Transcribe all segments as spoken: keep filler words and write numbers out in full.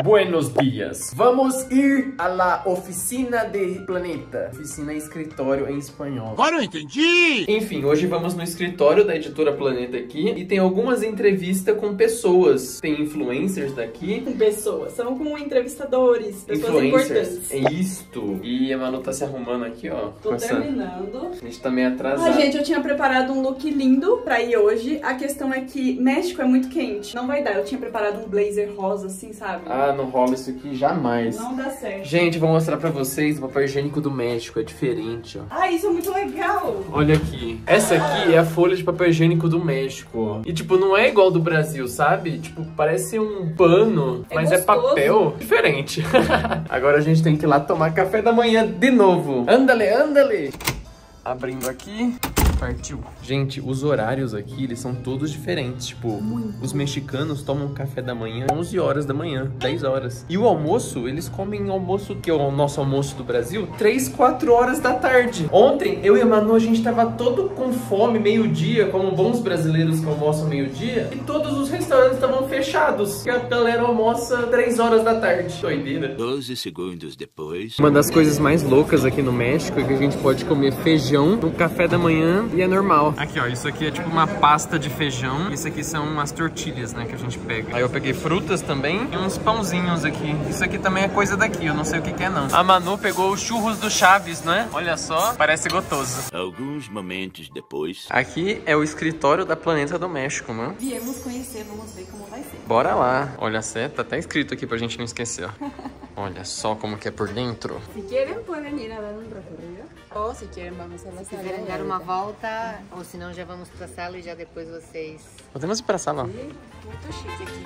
Buenos dias. Vamos ir a la oficina de planeta. Oficina escritório em espanhol. Agora eu entendi! Enfim, hoje vamos no escritório da editora Planeta aqui e tem algumas entrevistas com pessoas. Tem influencers daqui. Com pessoas, são com entrevistadores, pessoas Influencers. importantes. É isto. E a Manu tá se arrumando aqui, ó. Tô com essa... terminando. A gente tá meio atrasado. Ah, gente, eu tinha preparado um look lindo pra ir hoje. A questão é que México é muito quente. Não vai dar. Eu tinha preparado um blazer rosa, assim, sabe? Ah, não rola isso aqui jamais. Não dá certo. Gente, vou mostrar pra vocês o papel higiênico do México. É diferente, ó. Ah, isso é muito legal. Olha aqui. Essa aqui é a folha de papel higiênico do México, ó. E, tipo, não é igual do Brasil, sabe? Tipo, parece um pano, É mas gostoso. é papel diferente. Agora a gente tem que ir lá tomar café da manhã de novo. Andale, andale. Abrindo aqui. Partiu. Gente, os horários aqui, eles são todos diferentes. Tipo, muito. Os mexicanos tomam café da manhã onze horas da manhã, dez horas. E o almoço, eles comem almoço, que é o nosso almoço do Brasil, três, quatro horas da tarde. Ontem, eu e a Manu, a gente tava todo com fome, meio-dia, como bons brasileiros que almoçam meio-dia. E todos os restaurantes estavam fechados. E a galera almoça três horas da tarde. Doideira. doze segundos depois. Uma das coisas mais loucas aqui no México é que a gente pode comer feijão no café da manhã e é normal. Aqui, ó, isso aqui é tipo uma pasta de feijão. Isso aqui são umas tortilhas, né, que a gente pega. Aí eu peguei frutas também e uns pãozinhos aqui. Isso aqui também é coisa daqui, eu não sei o que que é não. A Manu pegou os churros do Chaves, né? Olha só, parece gostoso. Alguns momentos depois. Aqui é o escritório da Planeta do México, né? Viemos conhecer, vamos ver como vai ser. Bora lá. Olha só, tá até escrito aqui pra gente não esquecer, ó. Olha só como que é por dentro. Se querem, podem ir a dar um recorrido. Ou se querem, vamos a la Se quiserem dar uma volta, ou senão já vamos pra sala e já depois vocês... Podemos ir pra sala. Muito chique aqui.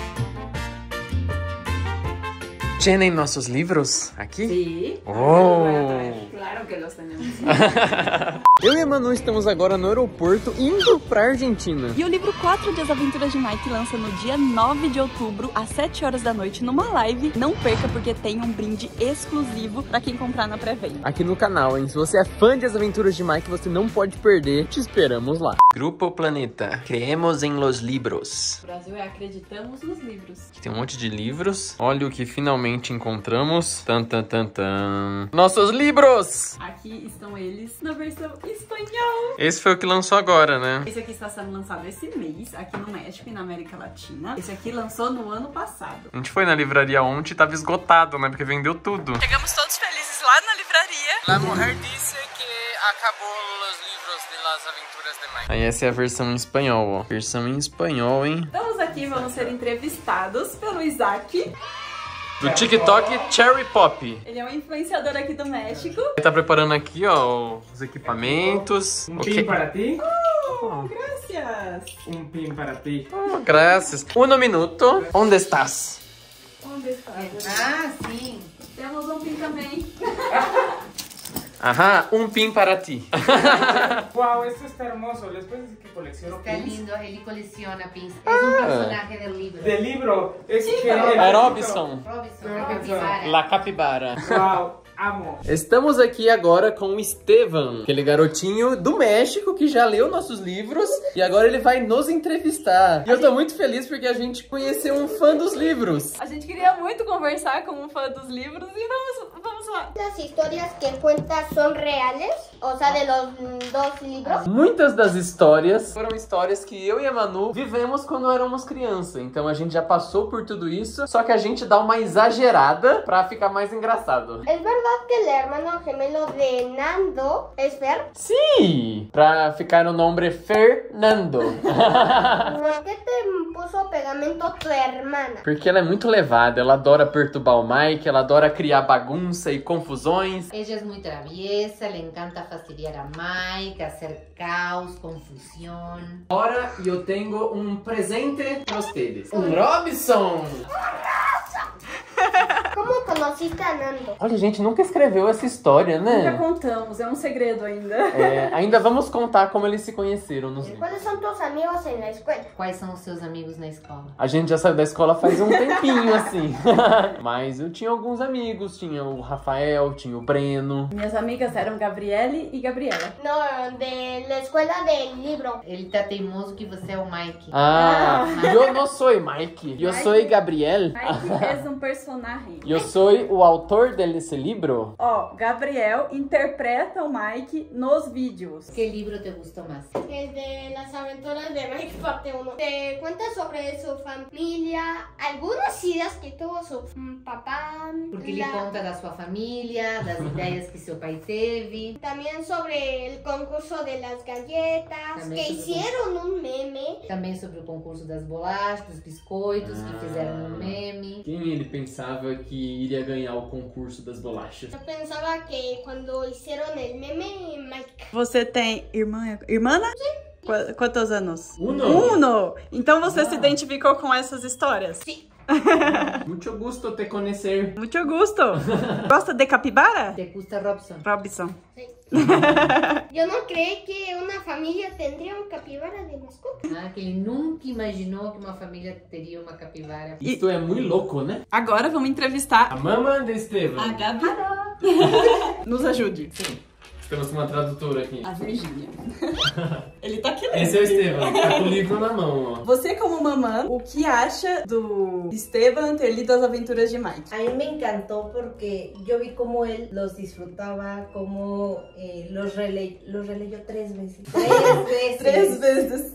Tienen nossos livros aqui? Sim. Oh! Claro que los tenemos. Eu e a Manu estamos agora no aeroporto indo pra Argentina. E o livro quatro Dias Aventuras de Mike lança no dia nove de outubro, às sete horas da noite, numa live. Não perca, porque tem um brinde exclusivo pra quem comprar na pré-venda. Aqui no canal, hein? Se você é fã de As Aventuras de Mike, você não pode perder. Te esperamos lá. Grupo Planeta. Creemos em los libros. O Brasil é acreditamos nos livros. Aqui tem um monte de livros. Olha o que finalmente encontramos. Tan, tan, tan, tan. Nossos livros! Aqui estão eles na versão espanhol. Esse foi o que lançou agora, né? Esse aqui está sendo lançado esse mês, aqui no México e na América Latina. Esse aqui lançou no ano passado. A gente foi na livraria ontem e tava esgotado, né? Porque vendeu tudo. Chegamos todos felizes lá na livraria. A mulher disse que acabou os livros de Las Aventuras de Mike. Aí essa é a versão em espanhol, ó. Versão em espanhol, hein? Estamos aqui, vamos ser entrevistados pelo Isaac. Do TikTok Cherry Pop. Ele é um influenciador aqui do México. Ele tá preparando aqui, ó, os equipamentos. Um Okay. pin para ti. Oh, graças. Um pin para ti. Oh, graças. Um minuto. Onde estás? Onde está? Ah, sim. Temos um pin também. Ajá, un pin para ti. Wow, esto está hermoso. Les puedes decir que colecciono Está pins. lindo, ele coleciona pins. Es un personaje del libro. Del libro. Es Sí, que pero- el É libro- Robinson. Robinson, Robinson. la capibara. La capibara. Wow, amo. Estamos aqui agora com o Esteban, aquele garotinho do México que já leu nossos livros e agora ele vai nos entrevistar. E eu tô muito feliz porque a gente conheceu um fã dos livros. A gente queria muito conversar com um fã dos livros e vamos, vamos lá. Las historias que cuentas son reales, o sea, de los mm, dos libros. Muitas das histórias foram histórias que eu e a Manu vivemos quando éramos criança. Então a gente já passou por tudo isso, só que a gente dá uma exagerada pra ficar mais engraçado. ¿Es verdad que el hermano gemelo de Nando es Fer? Sim! Pra ficar o nome Fernando. ¿Por qué te puso pegamento tu hermana? Porque ela é muito levada, ela adora perturbar o Mike, ela adora criar bagunça e confusões. Ella es muy traviesa, le encanta fastidiar a Mike, hacer caos, confusión. Agora eu tenho um presente para vocês. Um Robinson! ¿Cómo conocí taxista andando. Olha, gente, nunca escreveu essa história, né? Nunca contamos, é um segredo ainda. É, ainda vamos contar como eles se conheceram nos livros. ¿Cuáles son tus amigos en la escuela? Quais são os seus amigos na escola? A gente já saiu da escola faz um tempinho, assim. Mas eu tinha alguns amigos, tinha o Rafael, tinha o Breno. Minhas amigas eram Gabriele e Gabriela. No, de la escuela del libro. Ele tá teimoso que você é o Mike. Ah, eu não sou Mike, eu sou Gabriel. Mike é um personagem. Eu sou o autor desse livro. Ó, Gabriel interpreta o Mike nos vídeos. Que livro te gustou mais? El de las aventuras de Mike parte uno. Te cuenta sobre su familia, algunas ideas que tuvo su mm, papá. Porque ele la- conta da sua família, das ideias que seu pai teve. También sobre el concurso de las galletas, También que sobre- hicieron un meme. Também sobre o concurso das bolachas, dos biscoitos, Ah. que fizeram um meme. Quem ele pensava que iria ganhar o concurso das bolachas? Yo pensaba que cuando hicieron el meme, Mike. Você tem irmã? Irmã? Sim. Quantos anos? Uno. Uno! Então você se identificou com essas histórias? Sí. Muito gusto te conhecer. Muito gosto! Gosta de capibara? Te custa Robson. Robson. Sí. Yo no creí que una familia tendría un capibara de mascota. Ah, que ele nunca imaginou que uma família teria uma capivara. Isto é muito louco, né? Agora vamos entrevistar A mamãe de Estevam. a Gabi. Nos ajude. Sim. Temos uma tradutora aqui. A Virgínia. Ele tá aqui lendo. Esse é o Estevam, tá com o livro na mão, ó. Você, como mamã, o que acha do Esteban ter lido As Aventuras de Mike? A mí me encantó porque yo vi cómo él los disfrutaba, cómo eh, los, rele los releyó tres veces. Tres veces. Três vezes.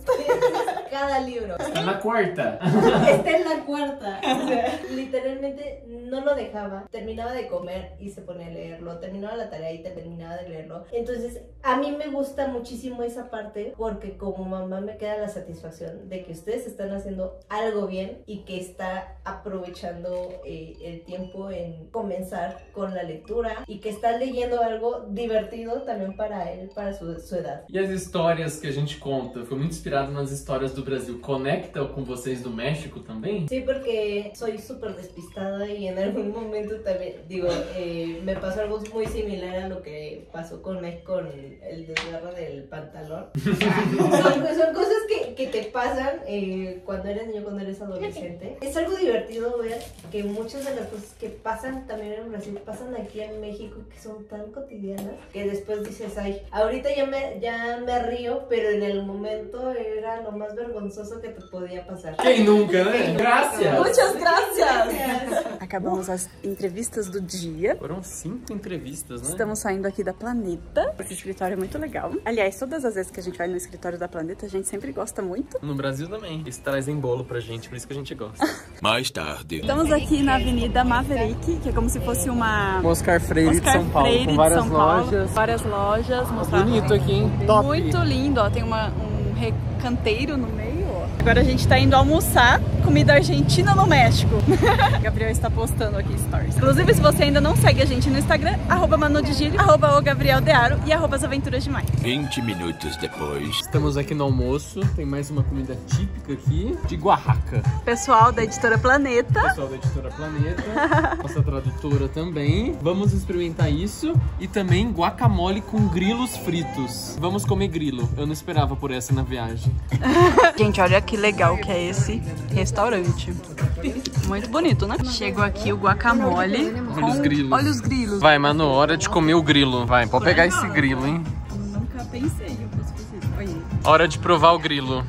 Cada libro. Está na quarta. Está en la cuarta. O sea, literalmente no lo dejaba. Terminaba de comer y se ponía a leerlo. Terminaba la tarea y terminaba de leerlo. Entonces, a mí me gusta muchísimo esa parte porque como mamá me queda la satisfacción de que ustedes están haciendo algo bien y que está aprovechando eh, el tiempo en comenzar con la lectura y que está leyendo algo divertido también para él, para su, su edad. E as histórias que a gente conta? Foi muito inspirado nas histórias do Brasil. Conecta com vocês do México também? Sí, porque soy súper despistada y en algún momento también, digo, eh, me pasó algo muy similar a lo que pasó con Meg con el desgarro del pantalón. son, son cosas que, que te pasan eh, cuando eres niño, cuando eres adolescente. Es algo divertido ver que muchas de las cosas que pasan también en Brasil pasan aquí en México, que son tan cotidianas, que después dices, ay, ahorita ya me, ya me río, pero en el momento era lo más vergonzoso que te podía pasar. Quem nunca, né? Graças! Muitas graças! Acabamos as entrevistas do dia. Foram cinco entrevistas, né? Estamos saindo aqui da Planeta, porque o escritório é muito legal. Aliás, todas as vezes que a gente vai no escritório da Planeta, a gente sempre gosta muito. No Brasil também. Eles trazem bolo pra gente, por isso que a gente gosta. Mais tarde. Estamos aqui na Avenida Maverick, que é como se fosse uma... Oscar Freire Oscar de São Paulo, Freire com de várias São Paulo, lojas. várias lojas. Mostrar... Bonito aqui, hein? Top! Muito lindo, ó. Tem uma, um recanteiro no meio, ó. Agora a gente tá indo almoçar comida argentina no México. Gabriel está postando aqui stories. Inclusive, se você ainda não segue a gente no Instagram, arroba Manodigilho, arroba o Gabriel Dearo e arroba As Aventuras de Mike. vinte minutos depois. Estamos aqui no almoço, tem mais uma comida típica aqui, de Oaxaca. Pessoal da Editora Planeta. Pessoal da Editora Planeta, nossa tradutora também. Vamos experimentar isso e também guacamole com grilos fritos. Vamos comer grilo, eu não esperava por essa na viagem. Gente, olha que legal que é esse restaurante. Muito bonito, né? Chegou aqui o guacamole com... Olha os grilos. Olha os grilos. Vai, Manu, hora de comer o grilo. Vai, pode pegar esse grilo, hein? Nunca pensei que eu fosse fazer isso. Olha aí. Hora de provar o grilo.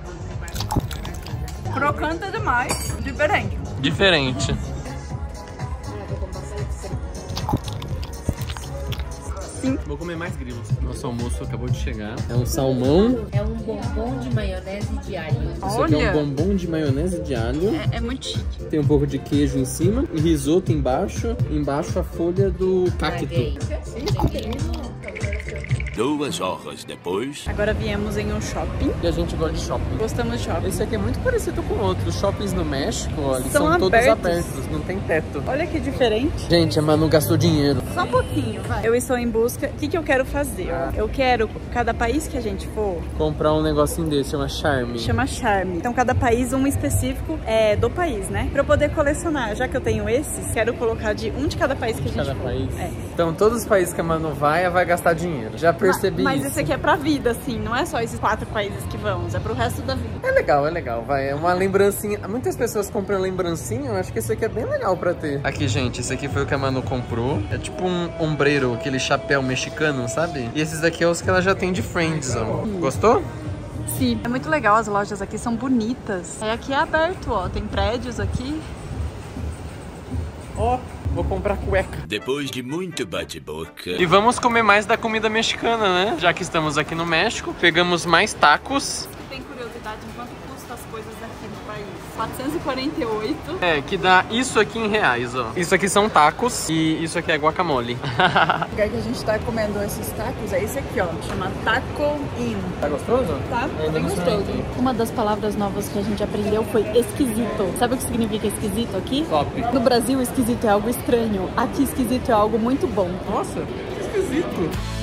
Crocante demais. Diferente. Diferente. Sim. Vou comer mais grilos. Nosso almoço acabou de chegar. É um salmão. É um bombom de maionese de alho. Isso aqui é um bombom de maionese de alho. É, é muito chique. Tem um pouco de queijo em cima. E risoto embaixo. Embaixo a folha do cacto. Larguei. Duas horas depois. Agora viemos em um shopping. E a gente gosta de shopping. Gostamos de shopping. Esse aqui é muito parecido com outros. Shoppings no México, ó, eles São são, todos abertos. abertos. não tem teto. Olha que diferente. Gente, a Manu gastou dinheiro. Só um pouquinho, vai. Eu estou em busca... O que, que eu quero fazer? Ó? Eu quero, cada país que a gente for... Comprar um negocinho desse, chama Charme. Chama Charme. Então, cada país, um específico é do país, né? Pra eu poder colecionar. Já que eu tenho esses, quero colocar de um de cada país que a gente Cada for. país. É. Então, todos os países que a Manu vai, ela vai gastar dinheiro. Já percebi Mas isso. esse aqui é pra vida, assim. Não é só esses quatro países que vamos. É pro resto da vida. É legal, é legal. Vai, é uma lembrancinha. Muitas pessoas compram lembrancinha. Eu acho que esse aqui é bem legal pra ter. Aqui, gente, esse aqui foi o que a Manu comprou. É tipo um ombreiro, aquele chapéu mexicano, sabe? E esses aqui é os que ela já tem de Friends, ó. Gostou? Sim. É muito legal, as lojas aqui são bonitas. É, aqui é aberto, ó. Tem prédios aqui. Ó, vou comprar cueca. Depois de muito bate-boca... E vamos comer mais da comida mexicana, né? Já que estamos aqui no México, pegamos mais tacos. Tem curiosidade em quanto custa as coisas daqui no país? quatrocentos e quarenta e oito. É, que dá isso aqui em reais, ó. Isso aqui são tacos e isso aqui é guacamole. O lugar que a gente tá comendo esses tacos é esse aqui, ó. Chama Taco Inn. Tá gostoso? Tá? Ainda Bem não gostoso. sei. Uma das palavras novas que a gente aprendeu foi esquisito. Sabe o que significa esquisito aqui? Top. No Brasil, esquisito é algo estranho. Aqui, esquisito é algo muito bom. Nossa, que esquisito.